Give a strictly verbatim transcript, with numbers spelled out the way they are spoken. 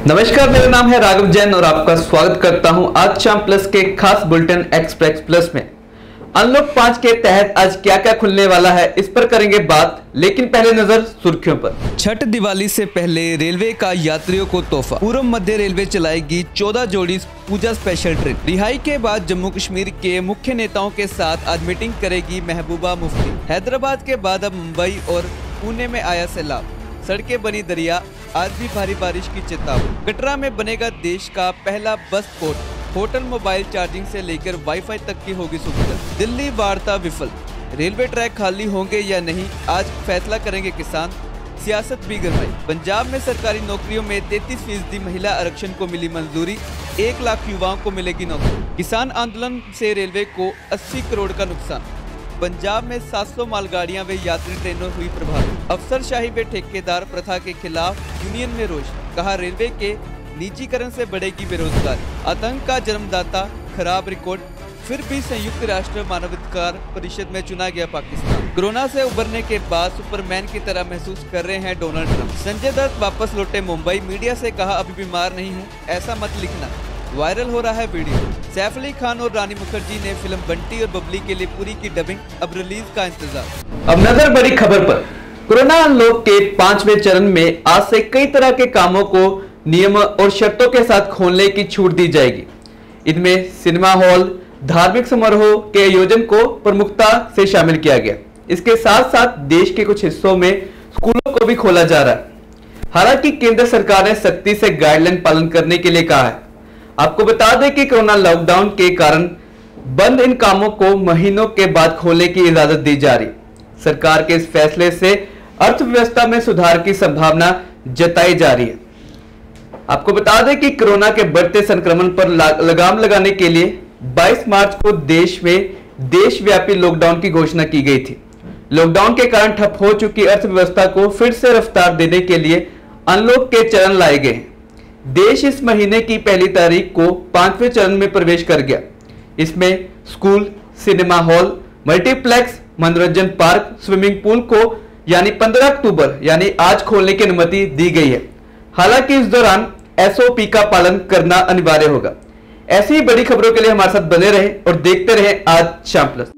नमस्कार, मेरा नाम है राघव जैन और आपका स्वागत करता हूं आज शाम प्लस के खास बुलेटिन एक्सप्रेस प्लस में। अनलॉक पांच के तहत आज क्या क्या खुलने वाला है इस पर करेंगे बात, लेकिन पहले नजर सुर्खियों पर। छठ दिवाली से पहले रेलवे का यात्रियों को तोहफा। पूर्व मध्य रेलवे चलाएगी चौदह जोड़ी पूजा स्पेशल ट्रेन। रिहाई के बाद जम्मू कश्मीर के मुख्य नेताओं के साथ आज मीटिंग करेगी महबूबा मुफ्ती। हैदराबाद के बाद अब मुंबई और पुणे में आया सैलाब, सड़कें बनी दरिया, आज भी भारी बारिश की चेतावनी। कटरा में बनेगा देश का पहला bus port, hotel mobile charging से लेकर वाईफाई तक की होगी सुविधा। दिल्ली वार्ता विफल, रेलवे ट्रैक खाली होंगे या नहीं, आज फैसला करेंगे किसान। सियासत भी गरमाई, पंजाब में सरकारी नौकरियों में तैंतीस फीसदी महिला आरक्षण को मिली मंजूरी, एक लाख युवाओं को मिलेगी नौकरी। किसान आंदोलन से रेलवे को अस्सी करोड़ का नुकसान। पंजाब में सात सौ मालगाड़ियां व यात्री ट्रेनों हुई प्रभावित। अफसरशाही व ठेकेदार प्रथा के खिलाफ यूनियन में रोष, कहा रेलवे के निजीकरण से बढ़ेगी बेरोजगारी। आतंक का जन्मदाता, खराब रिकॉर्ड, फिर भी संयुक्त राष्ट्र मानवाधिकार परिषद में चुना गया पाकिस्तान। कोरोना से उबरने के बाद सुपरमैन की तरह महसूस कर रहे हैं डोनाल्ड ट्रंप। संजय दत्त वापस लौटे मुंबई, मीडिया से कहा अभी बीमार नहीं हूँ, ऐसा मत लिखना। वायरल हो रहा है वीडियो। सैफ अली खान और रानी मुखर्जी ने फिल्म बंटी और बबली के लिए पूरी की डबिंग, अब रिलीज का इंतजार। अब नजर बड़ी खबर पर। कोरोना अनलॉक के पांचवें चरण में आज से कई तरह के कामों को नियम और शर्तों के साथ खोलने की छूट दी जाएगी। इनमें सिनेमा हॉल, धार्मिक समारोह के आयोजन को प्रमुखता से शामिल किया गया। इसके साथ साथ देश के कुछ हिस्सों में स्कूलों को भी खोला जा रहा है। हालांकि केंद्र सरकार ने सख्ती से गाइडलाइन पालन करने के लिए कहा है। आपको बता दें कि कोरोना लॉकडाउन के कारण बंद इन कामों को महीनों के बाद खोलने की इजाजत दी जा रही। सरकार के इस फैसले से अर्थव्यवस्था में सुधार की संभावना जताई जा रही है। आपको बता दें कि कोरोना के बढ़ते संक्रमण पर लगाम लगाने के लिए बाईस मार्च को देश में देशव्यापी लॉकडाउन की घोषणा की गई थी। लॉकडाउन के कारण ठप हो चुकी अर्थव्यवस्था को फिर से रफ्तार देने के लिए अनलॉक के चरण लाए गए। देश इस महीने की पहली तारीख को पांचवें चरण में प्रवेश कर गया। इसमें स्कूल, सिनेमा हॉल, मल्टीप्लेक्स, मनोरंजन पार्क, स्विमिंग पूल को यानी पंद्रह अक्टूबर यानी आज खोलने की अनुमति दी गई है। हालांकि इस दौरान एसओपी का पालन करना अनिवार्य होगा। ऐसी बड़ी खबरों के लिए हमारे साथ बने रहें और देखते रहें आज शाम प्लस।